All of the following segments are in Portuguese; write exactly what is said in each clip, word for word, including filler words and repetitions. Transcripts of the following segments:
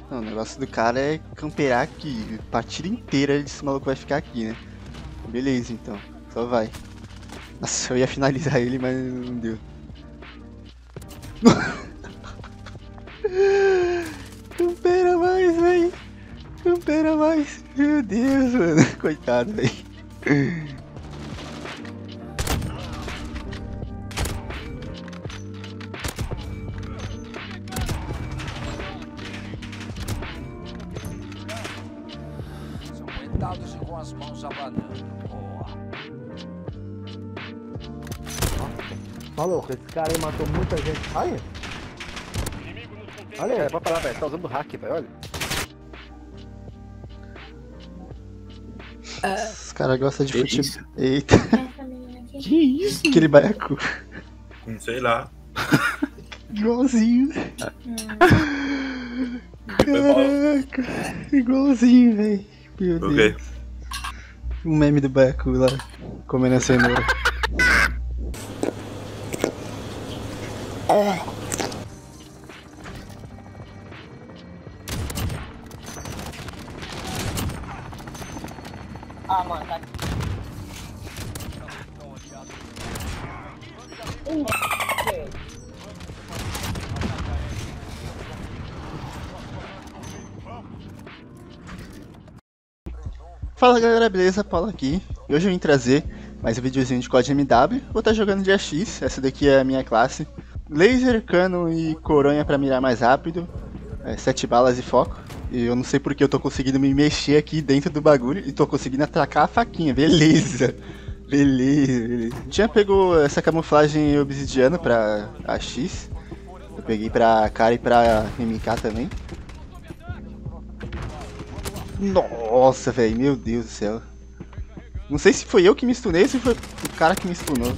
Não, o negócio do cara é camperar aqui. A partida inteira esse maluco vai ficar aqui, né? Beleza, então. Só vai. Nossa, eu ia finalizar ele, mas não deu. Campera mais, véi. Campera mais. Meu Deus, mano. Coitado, véi. Sentados e com as mãos abanando. Boa. Maluco, esse cara aí matou muita gente. Olha. Olha, é pra falar, velho. Tá usando hack, velho. Olha. Os caras gostam de futebol. Eita. Que isso? Aquele baiacu. Sei lá. Igualzinho. Caraca. Igualzinho, velho. Meu O Deus. quê? Um meme do baiacu lá. Comendo a cenoura. Ah, mano, tá aqui. Hum, ok. Fala galera, beleza? Paulo aqui. E hoje eu vim trazer mais um videozinho de C O D M W. Vou estar jogando de A X, essa daqui é a minha classe. Laser, cano e coronha pra mirar mais rápido. É, sete balas e foco. E eu não sei porque eu tô conseguindo me mexer aqui dentro do bagulho e tô conseguindo atacar a faquinha. Beleza. Beleza, beleza. Tinha pego essa camuflagem obsidiana pra A X. Eu peguei pra cara e pra M K também. Nossa, velho, meu Deus do céu. Não sei se foi eu que me stunei ou se foi o cara que me stunou.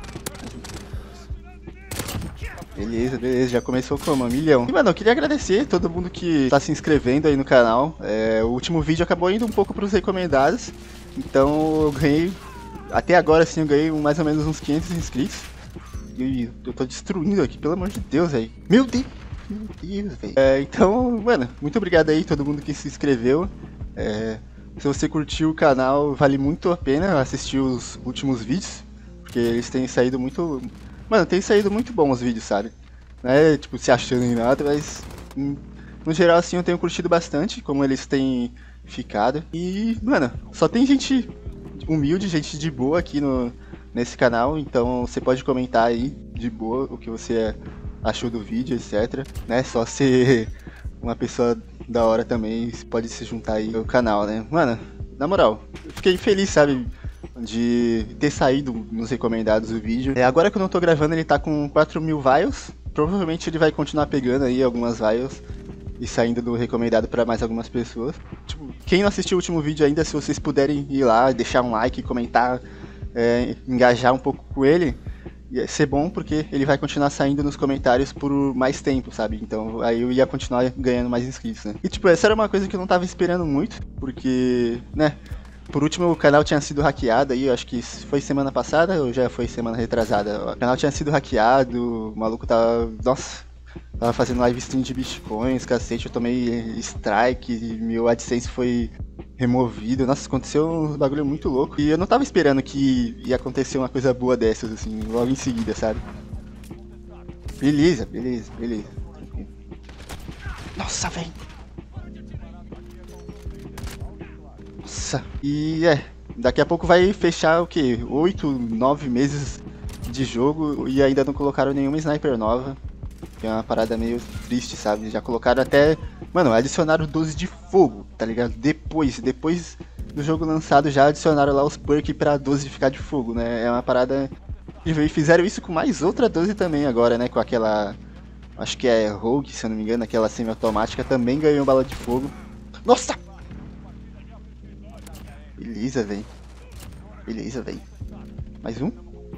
Beleza, beleza, já começou como? Um milhão. E, mano, eu queria agradecer todo mundo que tá se inscrevendo aí no canal. É, o último vídeo acabou indo um pouco pros recomendados. Então eu ganhei, até agora assim, eu ganhei mais ou menos uns quinhentos inscritos. E eu tô destruindo aqui, pelo amor de Deus, velho. Meu Deus, meu Deus, velho. É, então, mano, muito obrigado aí todo mundo que se inscreveu. É, se você curtiu o canal, vale muito a pena assistir os últimos vídeos, porque eles têm saído muito... Mano, tem saído muito bons os vídeos, sabe? Não é, tipo, se achando em nada, mas... No geral, assim, eu tenho curtido bastante como eles têm ficado. E, mano, só tem gente humilde, gente de boa aqui no, nesse canal, então você pode comentar aí, de boa, o que você achou do vídeo, etcétera. Né? Só ser uma pessoa da hora também pode se juntar aí ao canal, né? Mano, na moral, eu fiquei feliz, sabe, de ter saído nos recomendados o vídeo. É, agora que eu não tô gravando, ele tá com quatro mil views. Provavelmente ele vai continuar pegando aí algumas views e saindo do recomendado pra mais algumas pessoas. Tipo, quem não assistiu o último vídeo ainda, se vocês puderem ir lá, deixar um like, comentar, é, engajar um pouco com ele, ia ser bom, porque ele vai continuar saindo nos comentários por mais tempo, sabe? Então aí eu ia continuar ganhando mais inscritos, né? E tipo, essa era uma coisa que eu não tava esperando muito, porque, né, por último o canal tinha sido hackeado aí, eu acho que foi semana passada ou já foi semana retrasada. O canal tinha sido hackeado, o maluco tava, nossa, tava fazendo live stream de bitcoins, cacete, eu tomei strike, meu AdSense foi removido. Nossa, aconteceu um bagulho muito louco. E eu não tava esperando que ia acontecer uma coisa boa dessas, assim, logo em seguida, sabe? Beleza, beleza, beleza. Nossa, velho. Nossa. E é, daqui a pouco vai fechar o quê? oito, nove meses de jogo e ainda não colocaram nenhuma sniper nova. Que é uma parada meio triste, sabe? Já colocaram até... Mano, adicionaram doze de fogo, tá ligado? Depois, depois do jogo lançado já adicionaram lá os perks pra doze ficar de fogo, né? É uma parada... E fizeram isso com mais outra doze também agora, né? Com aquela... Acho que é Rogue, se eu não me engano, aquela semi-automática também ganhou bala de fogo. Nossa! Beleza, velho. Beleza, velho. Mais um?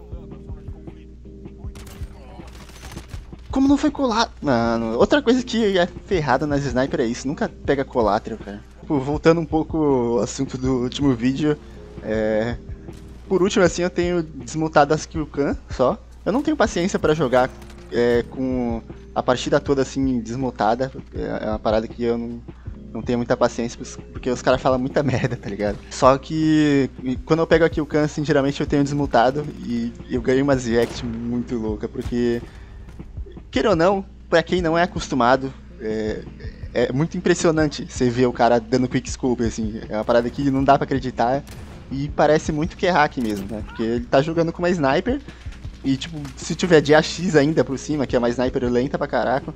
Como não foi colado? Mano, outra coisa que é ferrada nas sniper é isso, nunca pega colátero, cara. Tipo, voltando um pouco ao assunto do último vídeo, é... por último, assim, eu tenho desmontado as kill cam só. Eu não tenho paciência pra jogar é, com a partida toda assim, desmutada. É uma parada que eu não, não tenho muita paciência, porque os caras falam muita merda, tá ligado? Só que quando eu pego aqui o Khan, assim, geralmente eu tenho desmutado e eu ganhei umas react muito louca, porque, queira ou não, pra quem não é acostumado, é, é muito impressionante você ver o cara dando quickscope, assim. É uma parada que não dá pra acreditar e parece muito que é hack mesmo, né? Porque ele tá jogando com uma sniper. E, tipo, se tiver de A X ainda por cima, que é uma sniper lenta pra caraca,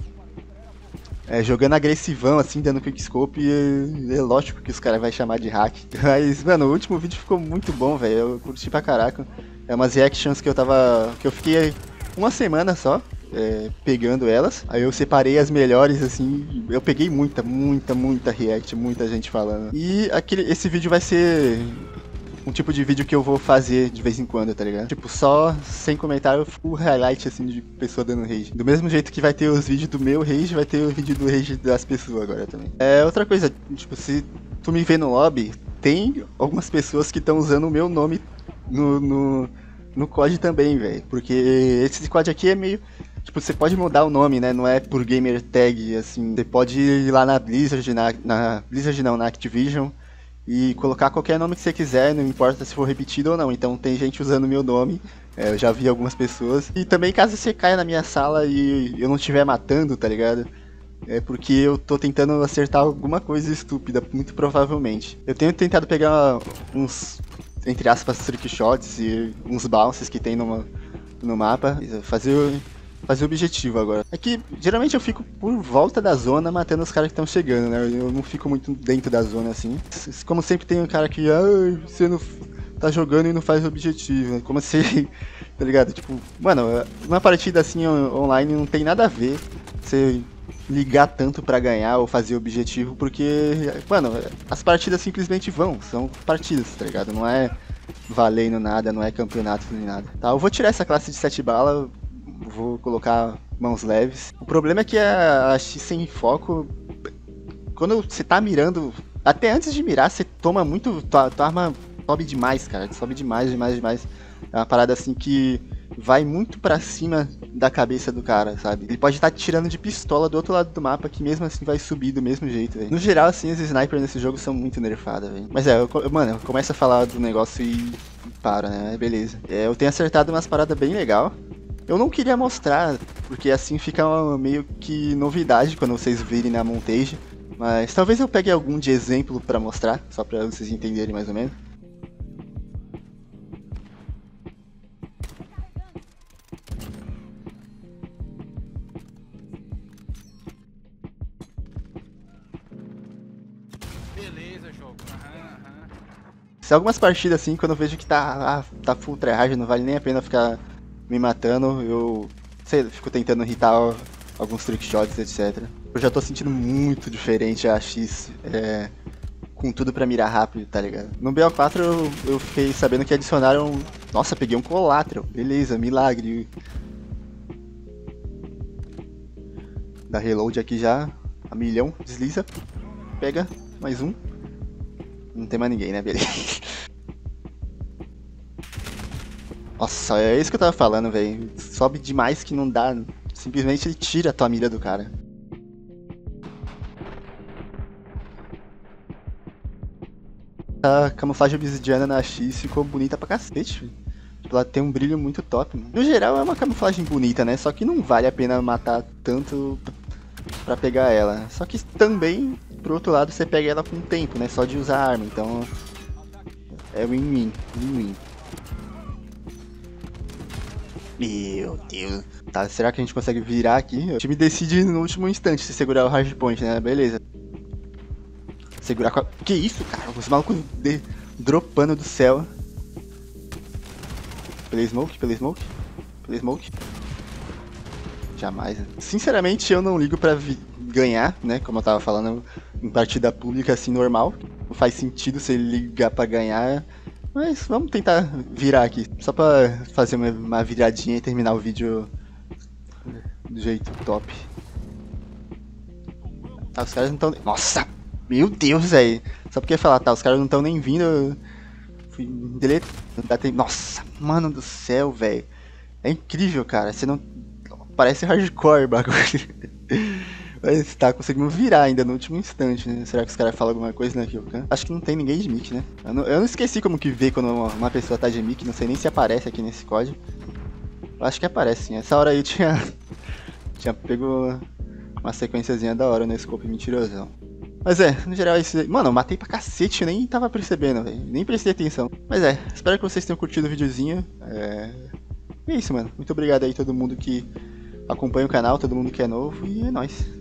é, jogando agressivão, assim, dando quickscope, é, é lógico que os caras vão chamar de hack. Mas, mano, o último vídeo ficou muito bom, velho, eu curti pra caraca. É umas reactions que eu tava... que eu fiquei uma semana só, é, pegando elas. Aí eu separei as melhores, assim, eu peguei muita, muita, muita react, muita gente falando. E aquele, esse vídeo vai ser... um tipo de vídeo que eu vou fazer de vez em quando, tá ligado? Tipo, só sem comentário, full highlight, assim, de pessoa dando rage. Do mesmo jeito que vai ter os vídeos do meu rage, vai ter o vídeo do rage das pessoas agora também. É, outra coisa, tipo, se tu me vê no lobby, tem algumas pessoas que estão usando o meu nome no, no, no C O D também, velho. Porque esse C O D aqui é meio... tipo, você pode mudar o nome, né? Não é por gamer tag, assim. Você pode ir lá na Blizzard, na, na Blizzard não, na Activision, e colocar qualquer nome que você quiser, não importa se for repetido ou não. Então tem gente usando o meu nome, é, eu já vi algumas pessoas. E também caso você caia na minha sala e eu não estiver matando, tá ligado? É porque eu tô tentando acertar alguma coisa estúpida, muito provavelmente. Eu tenho tentado pegar uns, entre aspas, trickshots e uns bounces que tem no, no mapa, fazer... fazer o objetivo agora. É que geralmente eu fico por volta da zona matando os caras que estão chegando, né? Eu não fico muito dentro da zona assim. Como sempre tem um cara que, ah, você não tá jogando e não faz o objetivo. Como se, tá ligado? Tipo, mano, uma partida assim online não tem nada a ver você ligar tanto pra ganhar ou fazer o objetivo, porque, mano, as partidas simplesmente vão, são partidas, tá ligado? Não é valendo nada, não é campeonato nem nada. Tá, eu vou tirar essa classe de sete balas. Vou colocar mãos leves. O problema é que a, a X sem foco, quando você tá mirando, até antes de mirar, você toma muito, tua, tua arma sobe demais, cara, sobe demais, demais, demais. É uma parada assim que vai muito pra cima da cabeça do cara, sabe? Ele pode estar tirando de pistola do outro lado do mapa, que mesmo assim vai subir do mesmo jeito, velho. No geral, assim, os snipers nesse jogo são muito nerfados, velho. Mas é, eu, mano, eu começo a falar do negócio e paro, né? Beleza. É, eu tenho acertado umas paradas bem legal. Eu não queria mostrar, porque assim fica meio que novidade quando vocês virem na montage. Mas talvez eu pegue algum de exemplo pra mostrar, só pra vocês entenderem mais ou menos. Beleza, jogo. Aham, aham. Se algumas partidas assim, quando eu vejo que tá, ah, tá full tryhard, não vale nem a pena ficar me matando, eu sei, fico tentando irritar alguns trickshots, etcétera. Eu já tô sentindo muito diferente a X, é, com tudo pra mirar rápido, tá ligado? No B O quatro eu, eu fiquei sabendo que adicionaram... Nossa, peguei um collateral, beleza, milagre. Dá reload aqui já, a milhão, desliza, pega, mais um. Não tem mais ninguém, né, beleza. Nossa, é isso que eu tava falando, velho. Sobe demais que não dá. Simplesmente ele tira a tua mira do cara. A camuflagem obsidiana na X ficou bonita pra cacete, filho. Tipo, ela tem um brilho muito top, mano. No geral é uma camuflagem bonita, né? Só que não vale a pena matar tanto pra pegar ela. Só que também, pro outro lado, você pega ela com tempo, né? Só de usar a arma. Então é win-win, win-win. Meu Deus. Tá, será que a gente consegue virar aqui? O time decide no último instante se segurar o hardpoint, né? Beleza. Segurar com a... Que isso, cara? Os malucos de... dropando do céu. Pela smoke, pela smoke, pela smoke. Jamais. Sinceramente, eu não ligo pra vi... ganhar, né? Como eu tava falando, em partida pública assim, normal. Não faz sentido você ligar pra ganhar. Mas vamos tentar virar aqui, só pra fazer uma, uma viradinha e terminar o vídeo do jeito top. Ah, os caras não estão... Nossa! Meu Deus, velho! Só porque ia falar, tá, os caras não estão nem vindo, eu fui deletar. Nossa, mano do céu, velho! É incrível, cara, você não... parece hardcore o bagulho. Mas tá conseguindo virar ainda no último instante, né? Será que os caras falam alguma coisa na Kyokan? Acho que não tem ninguém de mic, né? Eu não, eu não esqueci como que vê quando uma, uma pessoa tá de mic, não sei nem se aparece aqui nesse código. Eu acho que aparece sim. Essa hora aí tinha. Tinha pego uma sequenciazinha da hora no scope mentirosão. Mas é, no geral é isso aí. Mano, eu matei pra cacete, eu nem tava percebendo, velho. Nem prestei atenção. Mas é, espero que vocês tenham curtido o videozinho. É... é isso, mano. Muito obrigado aí a todo mundo que acompanha o canal, todo mundo que é novo. E é nóis.